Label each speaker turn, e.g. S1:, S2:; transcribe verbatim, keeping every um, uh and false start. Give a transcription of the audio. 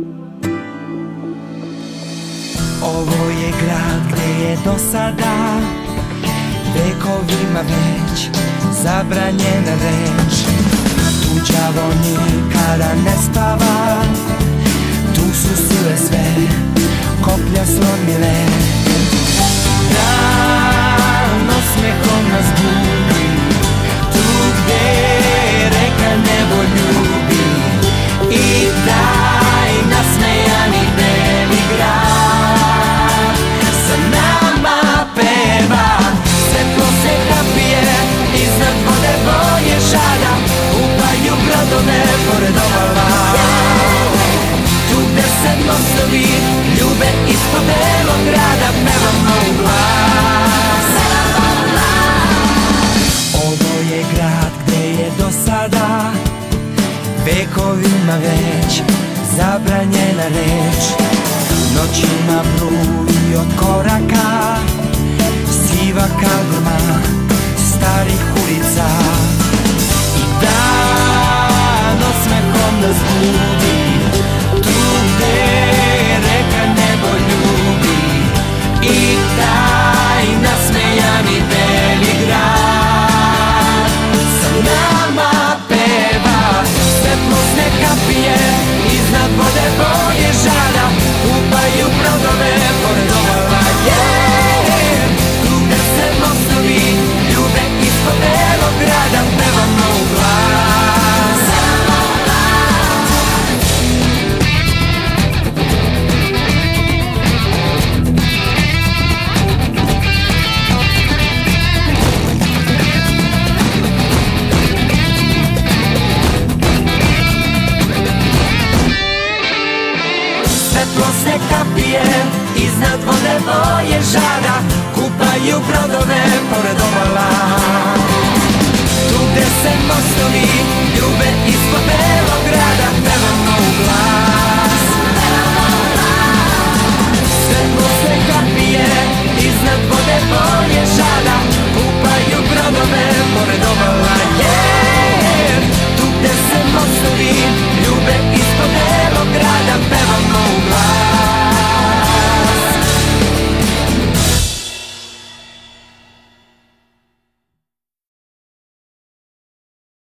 S1: Ovo je grad gde je do sada vekovima već zabranjena reč. Tu đavo nikada ne spava, tu su sile sve koplja slomile. Dan osmehom nas budi, tu gde reka nebo ljubi. I taj nasmejani beli grad sa nama peva. Svetlo se kapije, iznad vode boje žada, upaju brodove pored obala. Tu gde se mostovi ljube ispod belog grada, pevamo u glas. Ovo je grad gde je do sada vekovima već zabranjena reč. Noćima bruji od koraka, siva kaldrma starih ulica. I dan osmehom nas budi, tu gde reka nebo ljubi. I taj nasmejani beli grad sa nama peva. Svetlo se kapije, iznad vode boje žada, upaju brodove pored obala. Tu gde se mostovi ljube ispod belog grada, pevamo u glas. Svetlo se kapije, iznad vode boje žada, kupaju brodove